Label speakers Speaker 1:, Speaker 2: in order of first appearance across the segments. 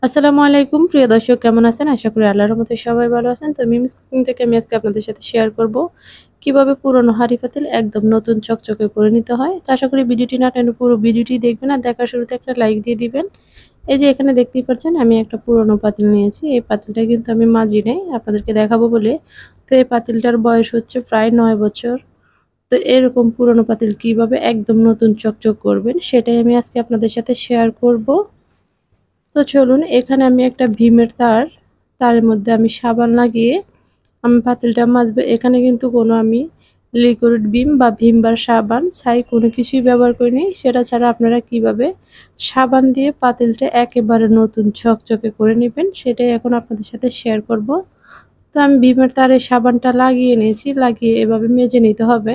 Speaker 1: আসসালামু আলাইকুম প্রিয় দর্শক, কেমন আছেন? আশা করি আল্লাহর রহমতে সবাই ভালো আছেন। তো মিমিস কুকিং থেকে আমি আজকে আপনাদের সাথে শেয়ার করব কিভাবে পুরনো হাঁড়ি পাতিল একদম নতুন চকচকে করে নিতে হয়। তো আশা করি ভিডিওটি না টেনে পুরো ভিডিওটি দেখবেন আর দেখার শুরুতে একটা লাইক দিয়ে দিবেন। এই যে এখানে দেখতেই পাচ্ছেন আমি একটা পুরনো পাতিল নিয়েছি। এই পাতিলটা কিন্তু আমি মাজি নাই, আপনাদেরকে দেখাবো বলে। তো এই পাতিলটার বয়স হচ্ছে প্রায় 9 বছর। তো এরকম পুরনো পাতিল কিভাবে একদম নতুন চকচক করবেন সেটাই আমি আজকে আপনাদের সাথে শেয়ার করব। তো চলুন, এখানে আমি একটা ভীমের তারের মধ্যে আমি সাবান লাগিয়ে আমি পাতিলটা মাজবো। এখানে কিন্তু কোনো আমি লিকুইড ভীম বা ভীম বার সাবান ছাই কোনো কিছুই ব্যবহার করিনি। সেটা ছাড়া আপনারা কিভাবে সাবান দিয়ে পাতিলটা একেবারে নতুন ঝকঝকে করে নেবেন সেটাই এখন আপনাদের সাথে শেয়ার করব। তো আমি ভীমের তারে সাবানটা লাগিয়ে নিয়েছি, লাগিয়ে এভাবে মেজে নিতে হবে।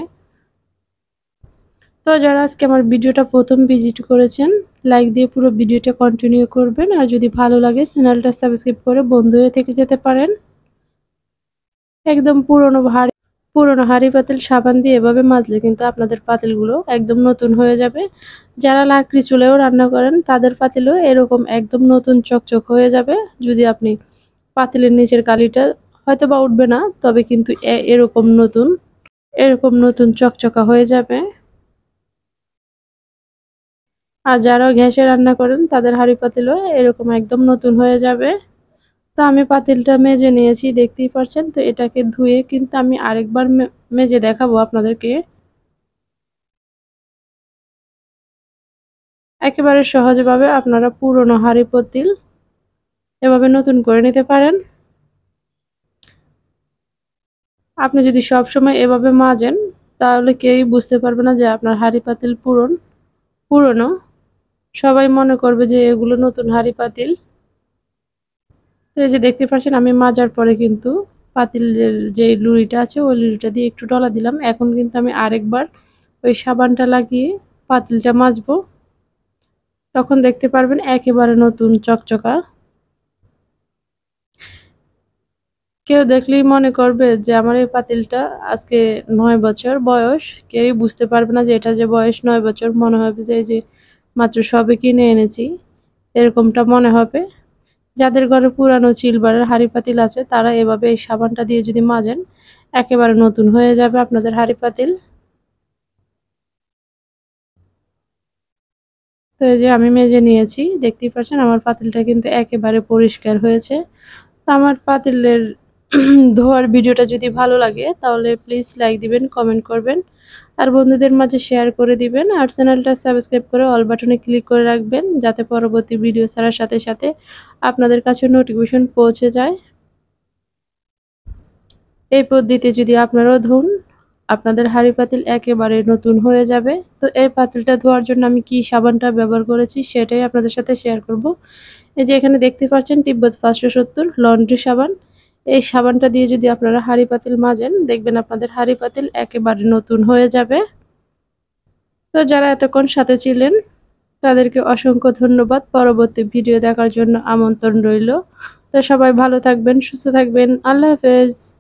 Speaker 1: তো যারা আজকে আমার ভিডিওটা প্রথম ভিজিট করেছেন, লাইক দিয়ে পুরো ভিডিওটা কন্টিনিউ করবেন, আর যদি ভালো লাগে চ্যানেলটা সাবস্ক্রাইব করে বন্ধু হয়ে থেকে যেতে পারেন। একদম পুরনো হাঁড়ি পাতিল সাবান দিয়ে এভাবে মাজলে কিন্তু আপনাদের পাতিলগুলো একদম নতুন হয়ে যাবে। যারা লাকড়ি চুলায়ও রান্না করেন তাদের পাতিলও এরকম একদম নতুন চকচক হয়ে যাবে। যদি আপনি পাতিলের নিচের কালিটা হয়তো বা উঠবে না, তবে কিন্তু এরকম নতুন চকচকা হয়ে যাবে। আর যারা গ্যাসে রান্না করেন তাদের হাঁড়ি পাতিলও এরকম একদম নতুন হয়ে যাবে। তো আমি পাতিলটা মেজে নিয়েছি, দেখতেই পাচ্ছেন। তো এটাকে ধুয়ে কিন্তু আমি আরেকবার মেজে দেখাবো আপনাদেরকে। একেবারে সহজভাবে আপনারা পুরনো হাঁড়ি পাতিল এভাবে নতুন করে নিতে পারেন। আপনি যদি সব সময় এভাবে মাজেন তাহলে কেউই বুঝতে পারবে না যে আপনার হাঁড়ি পাতিল পুরনো। সবাই মনে করবে যে এগুলো নতুন হাঁড়ি পাতিল। তো এই যে দেখতে পাচ্ছেন আমি মাজার পরে কিন্তু পাতিলের যে লুড়িটা আছে ওই লুড়িটা দিয়ে একটু ডলা দিলাম। এখন কিন্তু আমি আরেকবার ওই সাবানটা লাগিয়ে পাতিলটা মাজবো। তখন দেখতে পারবেন একেবারে নতুন চকচকা। কেউ দেখলেই মনে করবে যে আমার এই পাতিলটা আজকে 9 বছর বয়স। কেউই বুঝতে পারবে না যে এটা যে বয়স 9 বছর। মনে হবে যে এই যে মাত্র সবে কিনে এনেছি, এরকমটা মনে হবে। যাদের ঘরে পুরানো সিলভারের হাঁড়ি পাতিল আছে তারা এভাবে এই সাবানটা দিয়ে যদি মাজেন একেবারে নতুন হয়ে যাবে আপনাদের হাঁড়ি পাতিল। তো এই যে আমি মেজে নিয়েছি, দেখতেই পাচ্ছেন আমার পাতিলটা কিন্তু একেবারে পরিষ্কার হয়েছে। তো আমার পাতিলের ধোয়ার ভিডিওটা যদি ভালো লাগে তাহলে প্লিজ লাইক দিবেন, কমেন্ট করবেন আর বন্ধুদের মাঝে শেয়ার করে দিবেন। আর চ্যানেলটা সাবস্ক্রাইব করে অল বাটনে ক্লিক করে রাখবেন যাতে পরবর্তী ভিডিও ছাড়ার সাথে সাথে আপনাদের কাছে নোটিফিকেশন পৌঁছে যায়। এই পদ্ধতিতে যদি আপনারাও ধুন, আপনাদের হাঁড়ি পাতিল একেবারে নতুন হয়ে যাবে। তো এই পাতিলটা ধোয়ার জন্য আমি কি সাবানটা ব্যবহার করেছি সেটাই আপনাদের সাথে শেয়ার করব। এই যে এখানে দেখতে পাচ্ছেন তিব্বত 570 লন্ড্রি সাবান। এই সাবানটা দিয়ে যদি আপনারা হাঁড়ি পাতিল মাজেন দেখবেন আপনাদের হাঁড়ি পাতিল একেবারে নতুন হয়ে যাবে। তো যারা এতক্ষণ সাথে ছিলেন তাদেরকে অসংখ্য ধন্যবাদ। পরবর্তী ভিডিও দেখার জন্য আমন্ত্রণ রইল। তো সবাই ভালো থাকবেন, সুস্থ থাকবেন। আল্লাহ হাফেজ।